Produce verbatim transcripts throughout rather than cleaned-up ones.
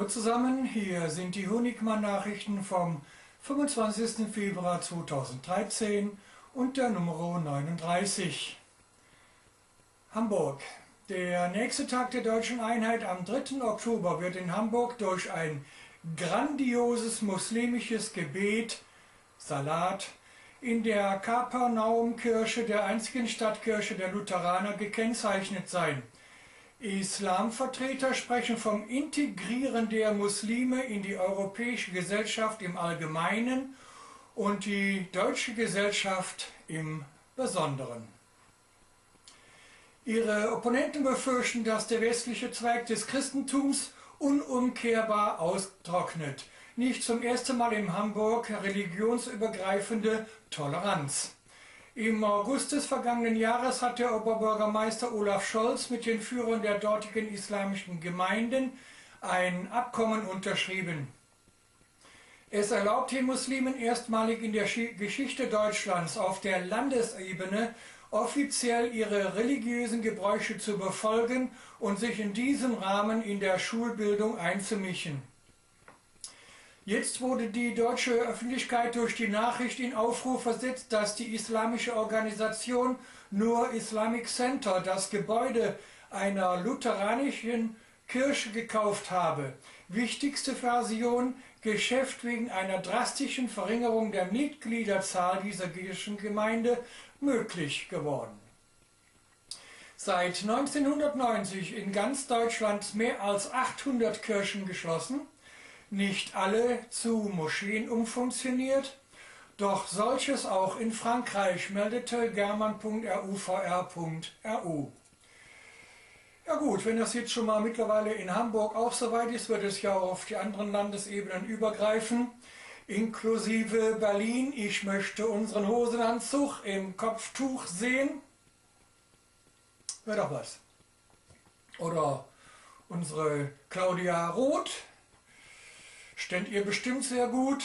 zusammen, hier sind die Honigmann-Nachrichten vom fünfundzwanzigsten Februar zweitausenddreizehn und der Nummer neununddreißig. Hamburg. Der nächste Tag der Deutschen Einheit am dritten Oktober wird in Hamburg durch ein grandioses muslimisches Gebet, Salat, in der Kapernaumkirche, der einzigen Stadtkirche der Lutheraner, gekennzeichnet sein. Islamvertreter sprechen vom Integrieren der Muslime in die europäische Gesellschaft im Allgemeinen und die deutsche Gesellschaft im Besonderen. Ihre Opponenten befürchten, dass der westliche Zweig des Christentums unumkehrbar austrocknet. Nicht zum ersten Mal in Hamburg religionsübergreifende Toleranz. Im August des vergangenen Jahres hat der Oberbürgermeister Olaf Scholz mit den Führern der dortigen islamischen Gemeinden ein Abkommen unterschrieben. Es erlaubt den Muslimen erstmalig in der Geschichte Deutschlands auf der Landesebene offiziell ihre religiösen Gebräuche zu befolgen und sich in diesem Rahmen in der Schulbildung einzumischen. Jetzt wurde die deutsche Öffentlichkeit durch die Nachricht in Aufruhr versetzt, dass die islamische Organisation Nur Islamic Center das Gebäude einer lutheranischen Kirche gekauft habe. Wichtigste Version: Geschäft wegen einer drastischen Verringerung der Mitgliederzahl dieser Kirchengemeinde möglich geworden. Seit neunzehnhundertneunzig in ganz Deutschland mehr als achthundert Kirchen geschlossen. Nicht alle zu Moscheen umfunktioniert, doch solches auch in Frankreich, meldete german punkt r u v r punkt r u. Ja gut, wenn das jetzt schon mal mittlerweile in Hamburg auch soweit ist, wird es ja auch auf die anderen Landesebenen übergreifen, inklusive Berlin. Ich möchte unseren Hosenanzug im Kopftuch sehen. Wäre doch was. Oder unsere Claudia Roth. Ständ ihr bestimmt sehr gut.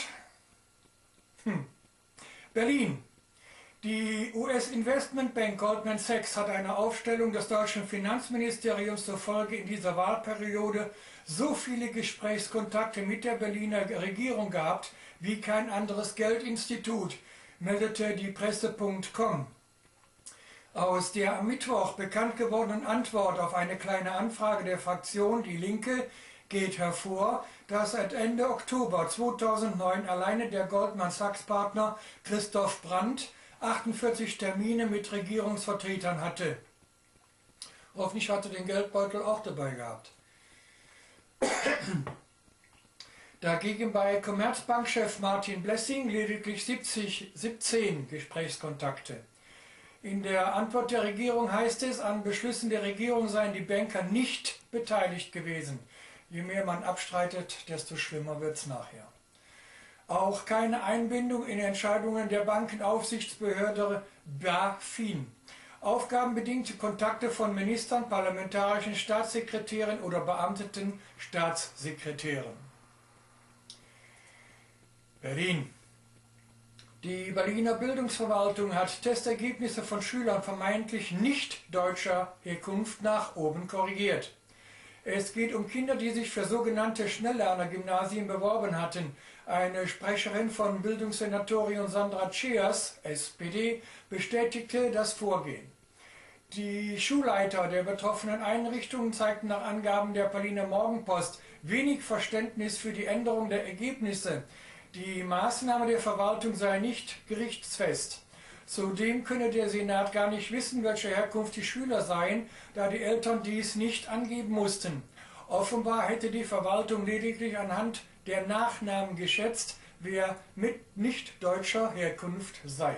Hm. Berlin. Die U S-Investmentbank Goldman Sachs hat eine Aufstellung des deutschen Finanzministeriums zufolge in dieser Wahlperiode so viele Gesprächskontakte mit der Berliner Regierung gehabt wie kein anderes Geldinstitut, meldete die Presse punkt com. Aus der am Mittwoch bekannt gewordenen Antwort auf eine kleine Anfrage der Fraktion Die Linke geht hervor, dass seit Ende Oktober zweitausendneun alleine der Goldman Sachs-Partner Christoph Brandt achtundvierzig Termine mit Regierungsvertretern hatte. Hoffentlich hatte den Geldbeutel auch dabei gehabt. Dagegen bei Commerzbank-Chef Martin Blessing lediglich siebzig, siebzehn Gesprächskontakte. In der Antwort der Regierung heißt es, an Beschlüssen der Regierung seien die Banker nicht beteiligt gewesen. Je mehr man abstreitet, desto schlimmer wird es nachher. Auch keine Einbindung in Entscheidungen der Bankenaufsichtsbehörde BaFin. Aufgabenbedingte Kontakte von Ministern, parlamentarischen Staatssekretären oder beamteten Staatssekretären. Berlin. Die Berliner Bildungsverwaltung hat Testergebnisse von Schülern vermeintlich nicht deutscher Herkunft nach oben korrigiert. Es geht um Kinder, die sich für sogenannte Schnelllerner-Gymnasien beworben hatten. Eine Sprecherin von Bildungssenatorium Sandra Ceas, S P D, bestätigte das Vorgehen. Die Schulleiter der betroffenen Einrichtungen zeigten nach Angaben der Berliner Morgenpost wenig Verständnis für die Änderung der Ergebnisse. Die Maßnahme der Verwaltung sei nicht gerichtsfest. Zudem könne der Senat gar nicht wissen, welche Herkunft die Schüler seien, da die Eltern dies nicht angeben mussten. Offenbar hätte die Verwaltung lediglich anhand der Nachnamen geschätzt, wer mit nicht deutscher Herkunft sei.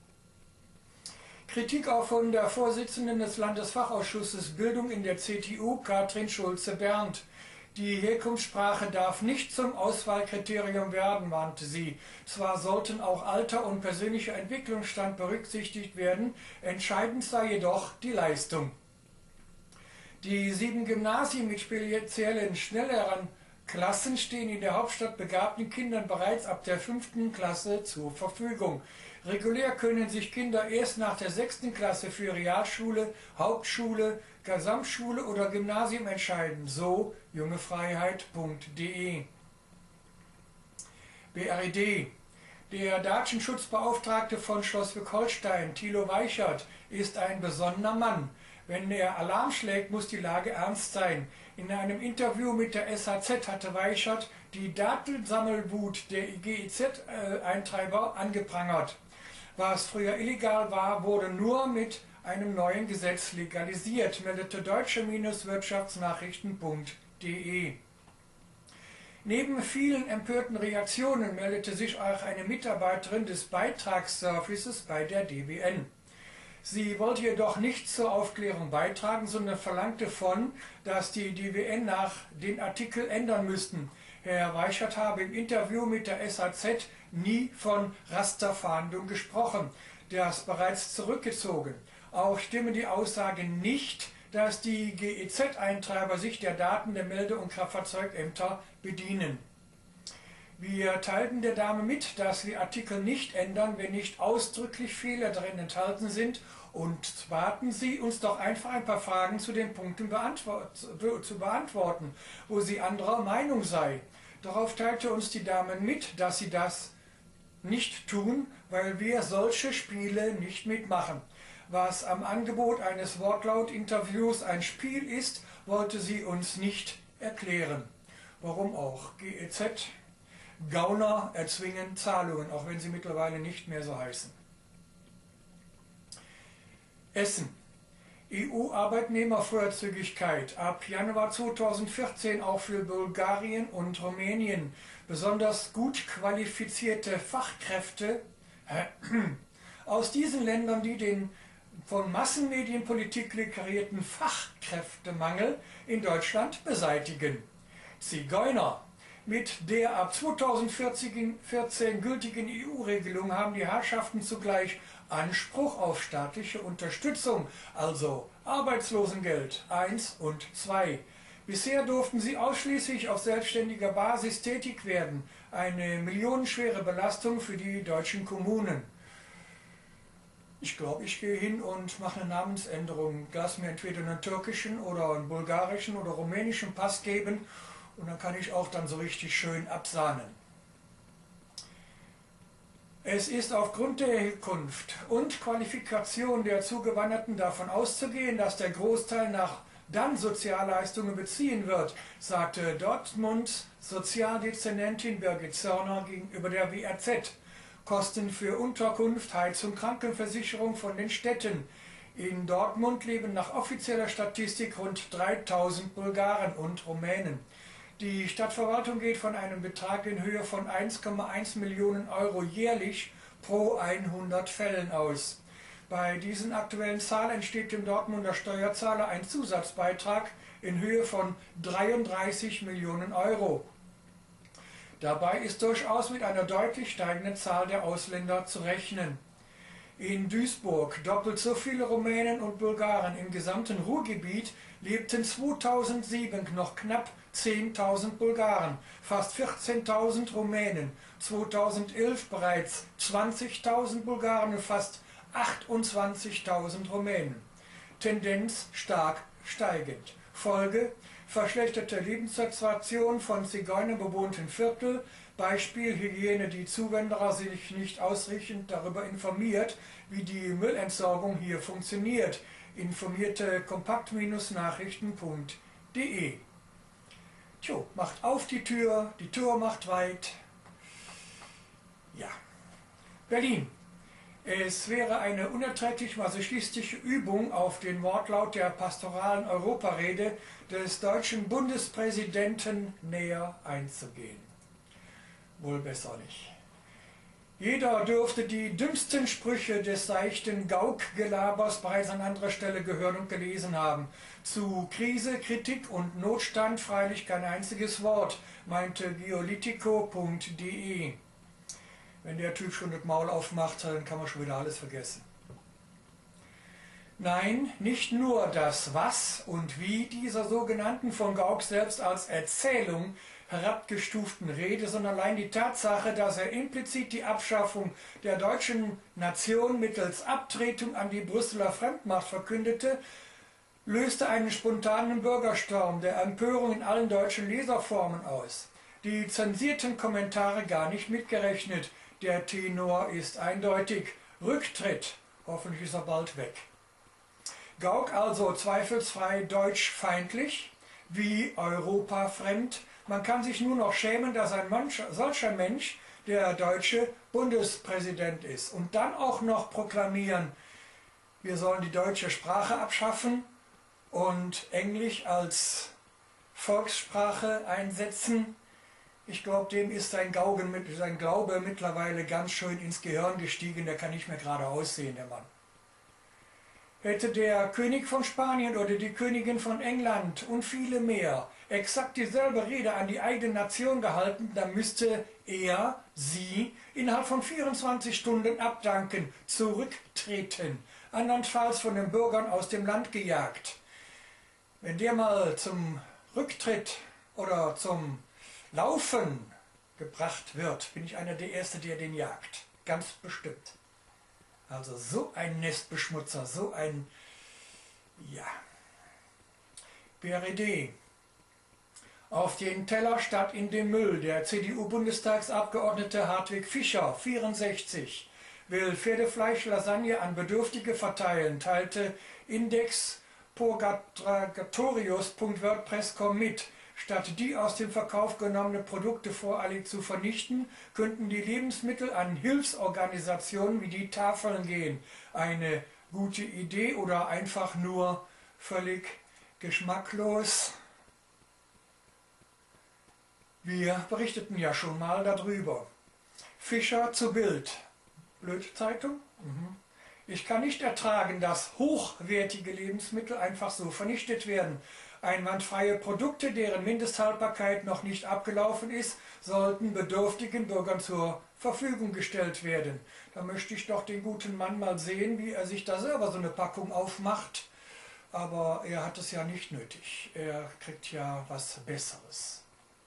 Kritik auch von der Vorsitzenden des Landesfachausschusses Bildung in der C T U, Katrin Schulze-Berndt. Die Herkunftssprache darf nicht zum Auswahlkriterium werden, warnte sie. Zwar sollten auch Alter und persönlicher Entwicklungsstand berücksichtigt werden, entscheidend sei jedoch die Leistung. Die sieben Gymnasien mit speziellen schnelleren Klassen stehen in der Hauptstadt begabten Kindern bereits ab der fünften Klasse zur Verfügung. Regulär können sich Kinder erst nach der sechsten Klasse für Realschule, Hauptschule, Gesamtschule oder Gymnasium entscheiden, so jungefreiheit punkt de. B R I D. Der Datenschutzbeauftragte von Schleswig-Holstein, Thilo Weichert, ist ein besonderer Mann. Wenn er Alarm schlägt, muss die Lage ernst sein. In einem Interview mit der S H Z hatte Weichert die Datensammelwut der G E Z-Eintreiber angeprangert. Was früher illegal war, wurde nur mit einem neuen Gesetz legalisiert, meldete deutsche-wirtschaftsnachrichten punkt de. Neben vielen empörten Reaktionen meldete sich auch eine Mitarbeiterin des Beitragsservices bei der D W N. Sie wollte jedoch nicht zur Aufklärung beitragen, sondern verlangte von, dass die D W N nach den Artikel ändern müssten. Herr Weichert habe im Interview mit der S H Z nie von Rasterfahndung gesprochen, das bereits zurückgezogen. Auch stimmen die Aussagen nicht, dass die G E Z-Eintreiber sich der Daten der Melde- und Kraftfahrzeugämter bedienen. Wir teilten der Dame mit, dass wir Artikel nicht ändern, wenn nicht ausdrücklich Fehler darin enthalten sind, und baten sie, uns doch einfach ein paar Fragen zu den Punkten beantwort zu beantworten, wo sie anderer Meinung sei. Darauf teilte uns die Dame mit, dass sie das nicht tun, weil wir solche Spiele nicht mitmachen. Was am Angebot eines Wortlaut-Interviews ein Spiel ist, wollte sie uns nicht erklären. Warum auch? G E Z, Gauner erzwingen Zahlungen, auch wenn sie mittlerweile nicht mehr so heißen. Essen. E U-Arbeitnehmerfreizügigkeit ab Januar zweitausendvierzehn auch für Bulgarien und Rumänien. Besonders gut qualifizierte Fachkräfte äh, aus diesen Ländern, die den von Massenmedienpolitik kreierten Fachkräftemangel in Deutschland beseitigen. Zigeuner. Mit der ab zweitausendvierzehn gültigen E U-Regelung haben die Herrschaften zugleich Anspruch auf staatliche Unterstützung, also Arbeitslosengeld eins und zwei. Bisher durften sie ausschließlich auf selbstständiger Basis tätig werden, eine millionenschwere Belastung für die deutschen Kommunen. Ich glaube, ich gehe hin und mache eine Namensänderung. Lass mir entweder einen türkischen oder einen bulgarischen oder rumänischen Pass geben und dann kann ich auch dann so richtig schön absahnen. Es ist aufgrund der Herkunft und Qualifikation der Zugewanderten davon auszugehen, dass der Großteil nach dann Sozialleistungen beziehen wird, sagte Dortmunds Sozialdezernentin Birgit Zörner gegenüber der W R Z. Kosten für Unterkunft, Heizung, Krankenversicherung von den Städten. In Dortmund leben nach offizieller Statistik rund dreitausend Bulgaren und Rumänen. Die Stadtverwaltung geht von einem Betrag in Höhe von eins Komma eins Millionen Euro jährlich pro hundert Fällen aus. Bei diesen aktuellen Zahlen entsteht dem Dortmunder Steuerzahler ein Zusatzbeitrag in Höhe von dreiunddreißig Millionen Euro. Dabei ist durchaus mit einer deutlich steigenden Zahl der Ausländer zu rechnen. In Duisburg doppelt so viele Rumänen und Bulgaren. Im gesamten Ruhrgebiet lebten zweitausendsieben noch knapp zehntausend Bulgaren, fast vierzehntausend Rumänen, zweitausendelf bereits zwanzigtausend Bulgaren und fast achtundzwanzigtausend Rumänen. Tendenz stark steigend. Folge: verschlechterte Lebenssituation von zigeunerbewohnten Viertel. Beispiel: Hygiene. Die Zuwanderer sich nicht ausreichend darüber informiert, wie die Müllentsorgung hier funktioniert. Informierte kompakt-nachrichten punkt de. Tjo, macht auf die Tür, die Tür macht weit. Ja. Berlin. Es wäre eine unerträglich masochistische Übung, auf den Wortlaut der pastoralen Europarede des deutschen Bundespräsidenten näher einzugehen. Wohl besser nicht. Jeder dürfte die dümmsten Sprüche des seichten Gauk-Gelabers bereits an anderer Stelle gehört und gelesen haben. Zu Krise, Kritik und Notstand freilich kein einziges Wort, meinte geolitico punkt de. Wenn der Typ schon das Maul aufmacht, dann kann man schon wieder alles vergessen. Nein, nicht nur das Was und Wie dieser sogenannten von Gauck selbst als Erzählung herabgestuften Rede, sondern allein die Tatsache, dass er implizit die Abschaffung der deutschen Nation mittels Abtretung an die Brüsseler Fremdmacht verkündete, löste einen spontanen Bürgersturm der Empörung in allen deutschen Leserformen aus. Die zensierten Kommentare gar nicht mitgerechnet. Der Tenor ist eindeutig. Rücktritt. Hoffentlich ist er bald weg. Gauck also zweifelsfrei deutschfeindlich, wie europafremd. Man kann sich nur noch schämen, dass ein Mensch, solcher Mensch der deutsche Bundespräsident ist. Und dann auch noch proklamieren, wir sollen die deutsche Sprache abschaffen und Englisch als Volkssprache einsetzen. Ich glaube, dem ist sein, Gaugen, sein Glaube mittlerweile ganz schön ins Gehirn gestiegen. Der kann nicht mehr gerade aussehen, der Mann. Hätte der König von Spanien oder die Königin von England und viele mehr exakt dieselbe Rede an die eigene Nation gehalten, dann müsste er, sie, innerhalb von vierundzwanzig Stunden abdanken, zurücktreten, andernfalls von den Bürgern aus dem Land gejagt. Wenn der mal zum Rücktritt oder zum Laufen gebracht wird, bin ich einer der Ersten, der den jagt. Ganz bestimmt. Also so ein Nestbeschmutzer, so ein, ja. B R E D. Auf den Teller statt in den Müll. Der C D U-Bundestagsabgeordnete Hartwig Fischer, vierundsechzig, will Pferdefleisch-Lasagne an Bedürftige verteilen, teilte Index Purgatorius Punkt wordpress Punkt com mit. Statt die aus dem Verkauf genommenen Produkte voreilig zu vernichten, könnten die Lebensmittel an Hilfsorganisationen wie die Tafeln gehen. Eine gute Idee oder einfach nur völlig geschmacklos? Wir berichteten ja schon mal darüber. Fischer zu Bild. Blöde Zeitung? Mhm. Ich kann nicht ertragen, dass hochwertige Lebensmittel einfach so vernichtet werden. Einwandfreie Produkte, deren Mindesthaltbarkeit noch nicht abgelaufen ist, sollten bedürftigen Bürgern zur Verfügung gestellt werden. Da möchte ich doch den guten Mann mal sehen, wie er sich da selber so eine Packung aufmacht. Aber er hat es ja nicht nötig. Er kriegt ja was Besseres.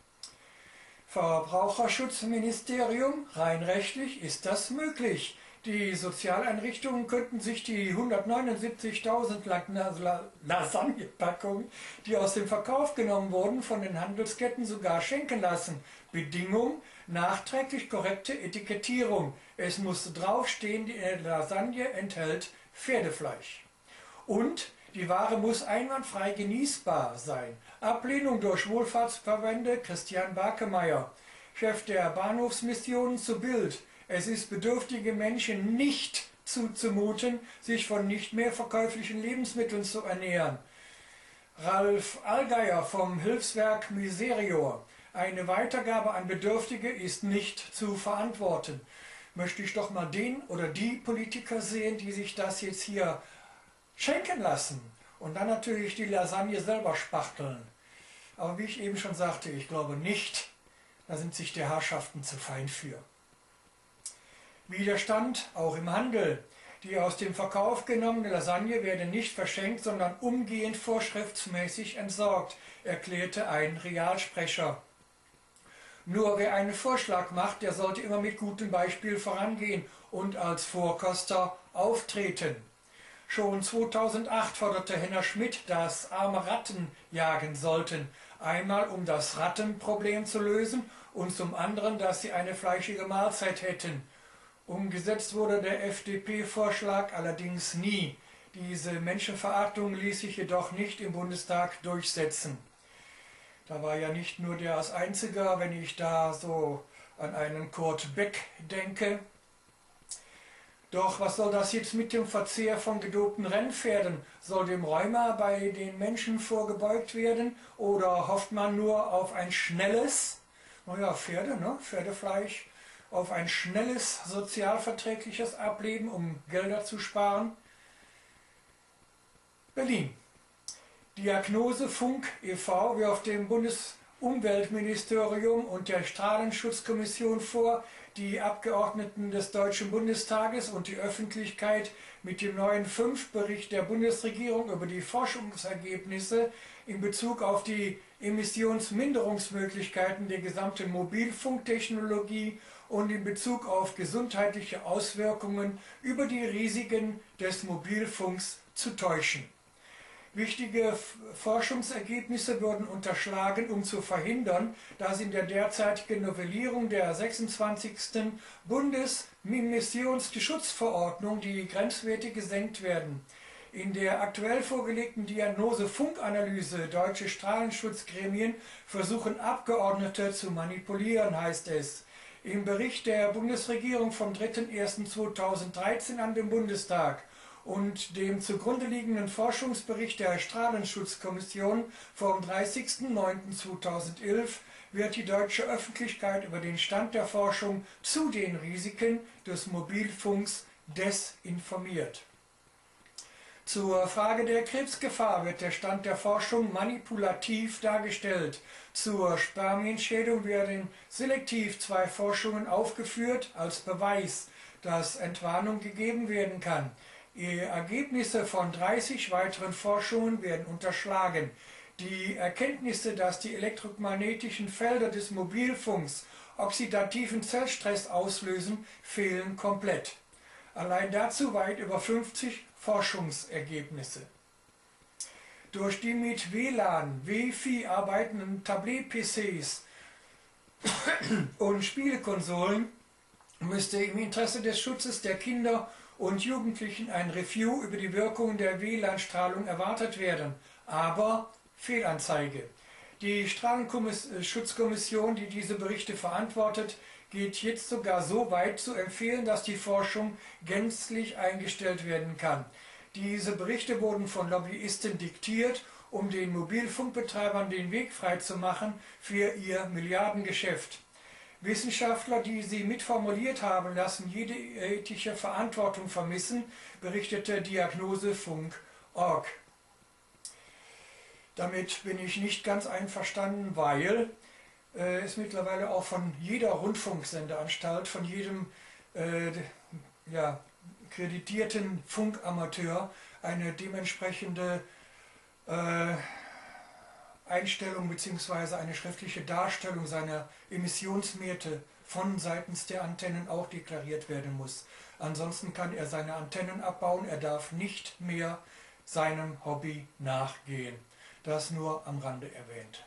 Verbraucherschutzministerium, rein rechtlich ist das möglich. Die Sozialeinrichtungen könnten sich die hundertneunundsiebzigtausend Lasagnepackungen, die aus dem Verkauf genommen wurden, von den Handelsketten sogar schenken lassen. Bedingung: nachträglich korrekte Etikettierung. Es muss draufstehen, die Lasagne enthält Pferdefleisch. Und die Ware muss einwandfrei genießbar sein. Ablehnung durch Wohlfahrtsverbände. Christian Barkemeyer, Chef der Bahnhofsmissionen, zu Bild. Es ist bedürftige Menschen nicht zuzumuten, sich von nicht mehr verkäuflichen Lebensmitteln zu ernähren. Ralf Allgeier vom Hilfswerk Miserior. Eine Weitergabe an Bedürftige ist nicht zu verantworten. Möchte ich doch mal den oder die Politiker sehen, die sich das jetzt hier schenken lassen und dann natürlich die Lasagne selber spachteln. Aber wie ich eben schon sagte, ich glaube nicht, da sind sich die Herrschaften zu fein für. Widerstand auch im Handel. Die aus dem Verkauf genommene Lasagne werde nicht verschenkt, sondern umgehend vorschriftsmäßig entsorgt, erklärte ein Realsprecher. Nur wer einen Vorschlag macht, der sollte immer mit gutem Beispiel vorangehen und als Vorkoster auftreten. Schon zweitausendacht forderte Henner Schmidt, dass arme Ratten jagen sollten. Einmal um das Rattenproblem zu lösen und zum anderen, dass sie eine fleischige Mahlzeit hätten. Umgesetzt wurde der F D P-Vorschlag allerdings nie. Diese Menschenverachtung ließ sich jedoch nicht im Bundestag durchsetzen. Da war ja nicht nur der als Einziger, wenn ich da so an einen Kurt Beck denke. Doch was soll das jetzt mit dem Verzehr von gedopten Rennpferden? Soll dem Rheuma bei den Menschen vorgebeugt werden? Oder hofft man nur auf ein schnelles, naja, Pferde, ne? Pferdefleisch, auf ein schnelles, sozialverträgliches Ableben, um Gelder zu sparen? Berlin. Diagnose Funk e V wirft dem Bundesumweltministerium und der Strahlenschutzkommission vor, die Abgeordneten des Deutschen Bundestages und die Öffentlichkeit mit dem neuen Fünf-Bericht der Bundesregierung über die Forschungsergebnisse in Bezug auf die Emissionsminderungsmöglichkeiten der gesamten Mobilfunktechnologie und in Bezug auf gesundheitliche Auswirkungen über die Risiken des Mobilfunks zu täuschen. Wichtige Forschungsergebnisse wurden unterschlagen, um zu verhindern, dass in der derzeitigen Novellierung der sechsundzwanzigsten Bundesmissionsschutzverordnung die Grenzwerte gesenkt werden. In der aktuell vorgelegten Diagnose Funkanalyse Deutsche Strahlenschutzgremien versuchen Abgeordnete zu manipulieren, heißt es. Im Bericht der Bundesregierung vom dritter erster zweitausenddreizehn an den Bundestag und dem zugrunde liegenden Forschungsbericht der Strahlenschutzkommission vom dreißigsten neunten zweitausendelf wird die deutsche Öffentlichkeit über den Stand der Forschung zu den Risiken des Mobilfunks desinformiert. Zur Frage der Krebsgefahr wird der Stand der Forschung manipulativ dargestellt. Zur Spermienschädigung werden selektiv zwei Forschungen aufgeführt als Beweis, dass Entwarnung gegeben werden kann. Die Ergebnisse von dreißig weiteren Forschungen werden unterschlagen. Die Erkenntnisse, dass die elektromagnetischen Felder des Mobilfunks oxidativen Zellstress auslösen, fehlen komplett. Allein dazu weit über fünfzig Forschungsergebnisse. Durch die mit W L A N, Wi-Fi arbeitenden Tablet-P Cs und Spielekonsolen müsste im Interesse des Schutzes der Kinder und Jugendlichen ein Review über die Wirkungen der W L A N-Strahlung erwartet werden. Aber Fehlanzeige. Die Strahlenschutzkommission, die diese Berichte verantwortet, geht jetzt sogar so weit zu empfehlen, dass die Forschung gänzlich eingestellt werden kann. Diese Berichte wurden von Lobbyisten diktiert, um den Mobilfunkbetreibern den Weg freizumachen für ihr Milliardengeschäft. Wissenschaftler, die sie mitformuliert haben, lassen jede ethische Verantwortung vermissen, berichtete Diagnosefunk punkt org. Damit bin ich nicht ganz einverstanden, weil äh, es mittlerweile auch von jeder Rundfunksendeanstalt, von jedem äh, ja, kreditierten Funkamateur eine dementsprechende äh, Einstellung bzw. eine schriftliche Darstellung seiner Emissionswerte von seitens der Antennen auch deklariert werden muss. Ansonsten kann er seine Antennen abbauen, er darf nicht mehr seinem Hobby nachgehen. Das nur am Rande erwähnt.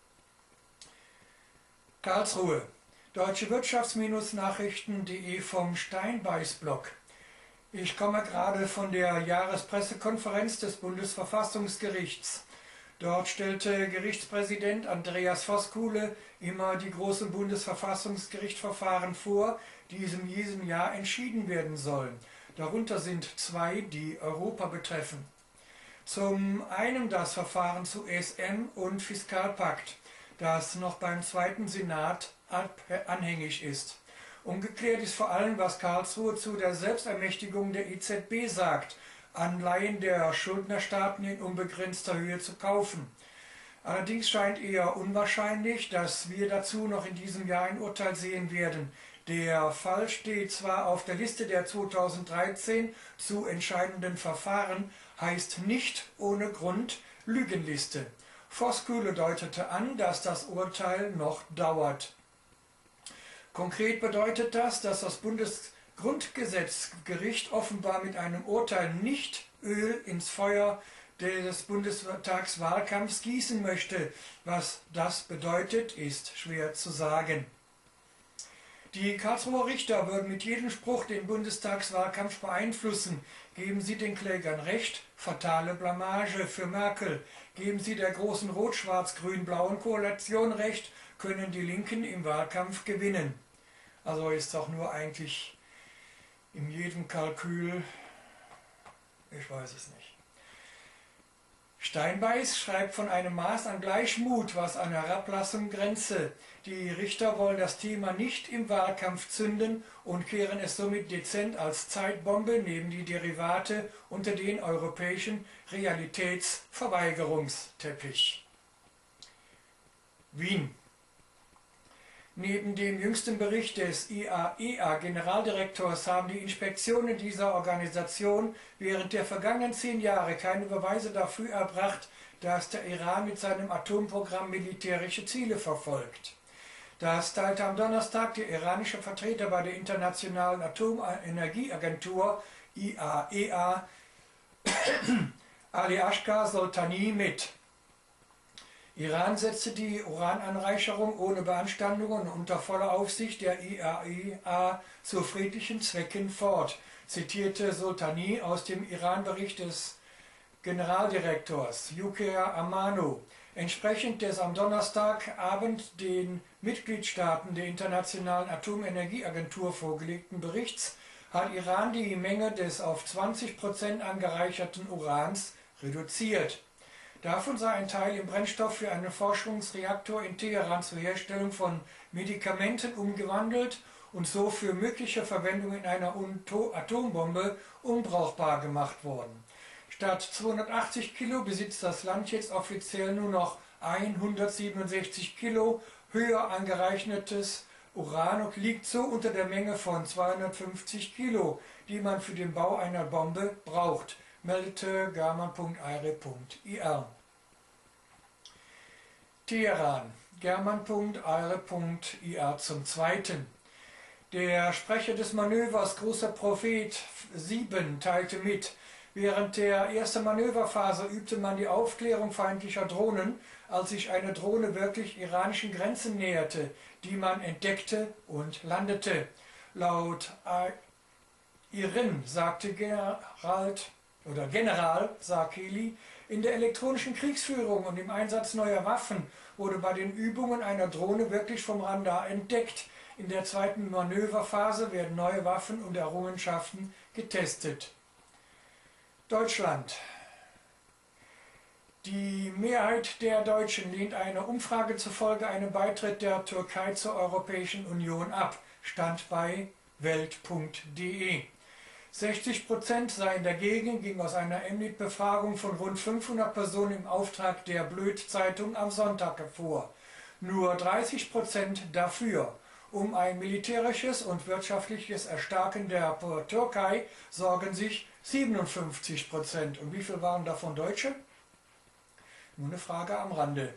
Karlsruhe. Deutsche Wirtschafts-Nachrichten punkt de vom Steinbeiß-Blog. Ich komme gerade von der Jahrespressekonferenz des Bundesverfassungsgerichts. Dort stellte Gerichtspräsident Andreas Voskuhle immer die großen Bundesverfassungsgerichtsverfahren vor, die in diesem Jahr entschieden werden sollen. Darunter sind zwei, die Europa betreffen. Zum einen das Verfahren zu E S M und Fiskalpakt, das noch beim zweiten Senat anhängig ist. Ungeklärt ist vor allem, was Karlsruhe zu der Selbstermächtigung der E Z B sagt, Anleihen der Schuldnerstaaten in unbegrenzter Höhe zu kaufen. Allerdings scheint eher unwahrscheinlich, dass wir dazu noch in diesem Jahr ein Urteil sehen werden. Der Fall steht zwar auf der Liste der zweitausenddreizehn zu entscheidenden Verfahren, heißt nicht ohne Grund Lügenliste. Voskuhle deutete an, dass das Urteil noch dauert. Konkret bedeutet das, dass das Bundesgrundgesetzgericht offenbar mit einem Urteil nicht Öl ins Feuer des Bundestagswahlkampfs gießen möchte. Was das bedeutet, ist schwer zu sagen. Die Karlsruher Richter würden mit jedem Spruch den Bundestagswahlkampf beeinflussen. Geben Sie den Klägern recht, fatale Blamage für Merkel. Geben Sie der großen rot-schwarz-grün-blauen Koalition recht, können die Linken im Wahlkampf gewinnen. Also ist doch nur eigentlich in jedem Kalkül, ich weiß es nicht. Steinbeiß schreibt von einem Maß an Gleichmut, was an Herablassung grenze. Die Richter wollen das Thema nicht im Wahlkampf zünden und kehren es somit dezent als Zeitbombe neben die Derivate unter den europäischen Realitätsverweigerungsteppich. Wien. Neben dem jüngsten Bericht des I A E A-Generaldirektors haben die Inspektionen dieser Organisation während der vergangenen zehn Jahre keine Beweise dafür erbracht, dass der Iran mit seinem Atomprogramm militärische Ziele verfolgt. Das teilte am Donnerstag der iranische Vertreter bei der Internationalen Atomenergieagentur I A E A Ali Ashkar Soltani mit. Iran setzte die Urananreicherung ohne Beanstandungen und unter voller Aufsicht der I A E A zu friedlichen Zwecken fort, zitierte Soltani aus dem Iran-Bericht des Generaldirektors Yukiya Amano. Entsprechend des am Donnerstagabend den Mitgliedstaaten der Internationalen Atomenergieagentur vorgelegten Berichts hat Iran die Menge des auf zwanzig Prozent angereicherten Urans reduziert. Davon sei ein Teil im Brennstoff für einen Forschungsreaktor in Teheran zur Herstellung von Medikamenten umgewandelt und so für mögliche Verwendung in einer Atombombe unbrauchbar gemacht worden. Statt zweihundertachtzig Kilo besitzt das Land jetzt offiziell nur noch hundertsiebenundsechzig Kilo höher angereichertes Uran und liegt so unter der Menge von zweihundertfünfzig Kilo, die man für den Bau einer Bombe braucht, meldete German punkt eire punkt I R. Teheran, German punkt eire punkt I R zum Zweiten. Der Sprecher des Manövers Großer Prophet sieben teilte mit, während der ersten Manöverphase übte man die Aufklärung feindlicher Drohnen, als sich eine Drohne wirklich iranischen Grenzen näherte, die man entdeckte und landete. Laut Irin sagte Gerald, oder General Sarkeli, in der elektronischen Kriegsführung und im Einsatz neuer Waffen wurde bei den Übungen einer Drohne wirklich vom Radar entdeckt. In der zweiten Manöverphase werden neue Waffen und Errungenschaften getestet. Deutschland. Die Mehrheit der Deutschen lehnt einer Umfrage zufolge einen Beitritt der Türkei zur Europäischen Union ab, stand bei welt punkt de. sechzig Prozent seien dagegen, ging aus einer Mnet-Befragung von rund fünfhundert Personen im Auftrag der Blöd-Zeitung am Sonntag hervor. Nur dreißig Prozent dafür. Um ein militärisches und wirtschaftliches Erstarken der Türkei sorgen sich siebenundfünfzig Prozent. Und wie viel waren davon Deutsche? Nur eine Frage am Rande.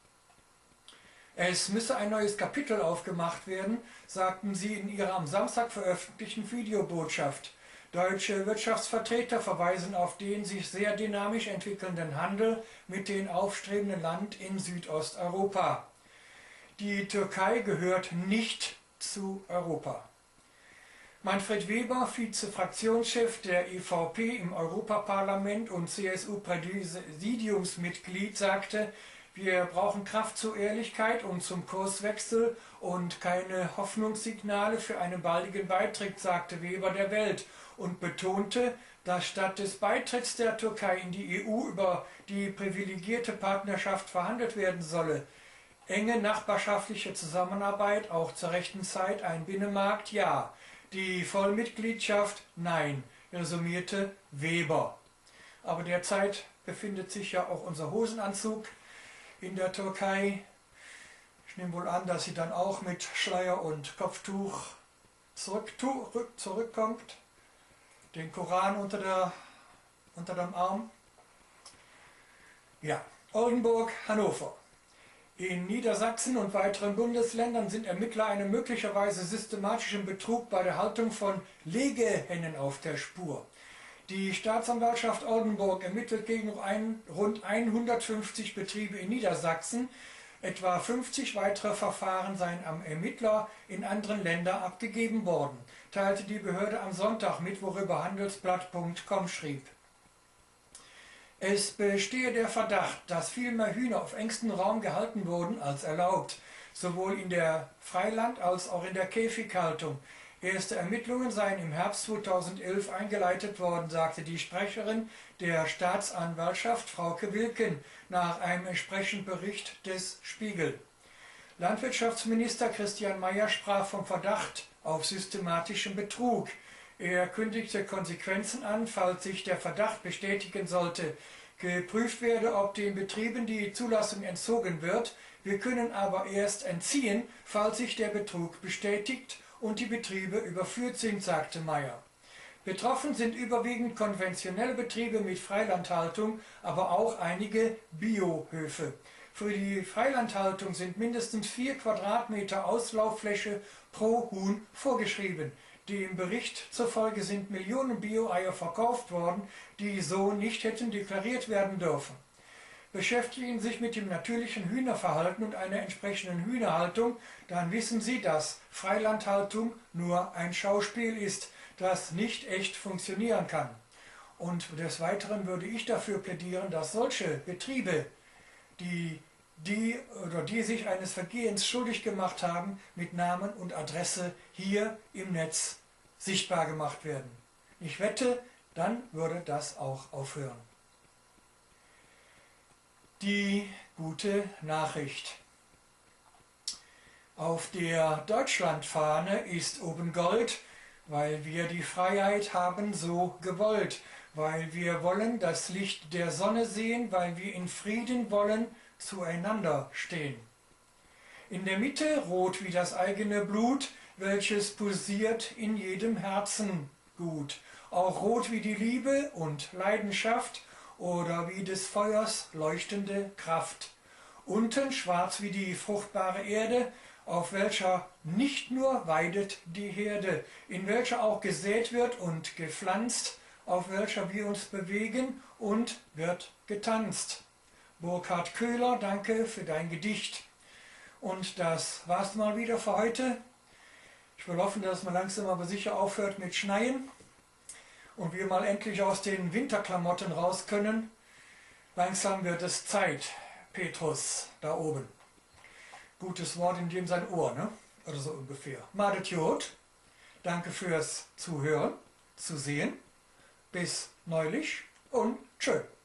Es müsse ein neues Kapitel aufgemacht werden, sagten sie in ihrer am Samstag veröffentlichten Videobotschaft. Deutsche Wirtschaftsvertreter verweisen auf den sich sehr dynamisch entwickelnden Handel mit dem aufstrebenden Land in Südosteuropa. Die Türkei gehört nicht zu Europa. Manfred Weber, Vize-Fraktionschef der E V P im Europaparlament und C S U-Präsidiumsmitglied, sagte, wir brauchen Kraft zur Ehrlichkeit und zum Kurswechsel und keine Hoffnungssignale für einen baldigen Beitritt, sagte Weber der Welt und betonte, dass statt des Beitritts der Türkei in die E U über die privilegierte Partnerschaft verhandelt werden solle. Enge nachbarschaftliche Zusammenarbeit, auch zur rechten Zeit, ein Binnenmarkt, ja. Die Vollmitgliedschaft, nein, resümierte Weber. Aber derzeit befindet sich ja auch unser Hosenanzug in der Türkei. Ich nehme wohl an, dass sie dann auch mit Schleier und Kopftuch zurück, zurückkommt. Den Koran unter, der, unter dem Arm. Ja, Oldenburg, Hannover. In Niedersachsen und weiteren Bundesländern sind Ermittler einem möglicherweise systematischen Betrug bei der Haltung von Legehennen auf der Spur. Die Staatsanwaltschaft Oldenburg ermittelt gegen ein, rund hundertfünfzig Betriebe in Niedersachsen. Etwa fünfzig weitere Verfahren seien am Ermittler in anderen Ländern abgegeben worden, teilte die Behörde am Sonntag mit, worüber Handelsblatt punkt com schrieb. Es bestehe der Verdacht, dass viel mehr Hühner auf engstem Raum gehalten wurden als erlaubt, sowohl in der Freiland- als auch in der Käfighaltung. Erste Ermittlungen seien im Herbst zweitausendelf eingeleitet worden, sagte die Sprecherin der Staatsanwaltschaft Frauke Wilken nach einem entsprechenden Bericht des Spiegel. Landwirtschaftsminister Christian Mayer sprach vom Verdacht auf systematischen Betrug. Er kündigte Konsequenzen an, falls sich der Verdacht bestätigen sollte. Geprüft werde, ob den Betrieben die Zulassung entzogen wird. Wir können aber erst entziehen, falls sich der Betrug bestätigt und die Betriebe überführt sind, sagte Mayer. Betroffen sind überwiegend konventionelle Betriebe mit Freilandhaltung, aber auch einige Biohöfe. Für die Freilandhaltung sind mindestens vier Quadratmeter Auslauffläche pro Huhn vorgeschrieben. Dem Bericht zufolge sind Millionen Bio-Eier verkauft worden, die so nicht hätten deklariert werden dürfen. Beschäftigen Sie sich mit dem natürlichen Hühnerverhalten und einer entsprechenden Hühnerhaltung, dann wissen Sie, dass Freilandhaltung nur ein Schauspiel ist, das nicht echt funktionieren kann. Und des Weiteren würde ich dafür plädieren, dass solche Betriebe, die, die, oder die sich eines Vergehens schuldig gemacht haben, mit Namen und Adresse hier im Netz sichtbar gemacht werden. Ich wette, dann würde das auch aufhören. Die gute Nachricht. Auf der Deutschlandfahne ist oben Gold, weil wir die Freiheit haben so gewollt, weil wir wollen das Licht der Sonne sehen, weil wir in Frieden wollen zueinander stehen. In der Mitte rot wie das eigene Blut, welches pulsiert in jedem Herzen gut. Auch rot wie die Liebe und Leidenschaft oder wie des Feuers leuchtende Kraft. Unten schwarz wie die fruchtbare Erde, auf welcher nicht nur weidet die Herde, in welcher auch gesät wird und gepflanzt, auf welcher wir uns bewegen und wird getanzt. Burkhard Köhler, danke für dein Gedicht. Und das war's mal wieder für heute. Ich will hoffen, dass man langsam aber sicher aufhört mit Schneien und wir mal endlich aus den Winterklamotten raus können. Langsam wird es Zeit, Petrus, da oben. Gutes Wort in dem sein Ohr, ne? Oder so ungefähr. Madet Jod, danke fürs Zuhören, Zusehen. Bis neulich und tschö.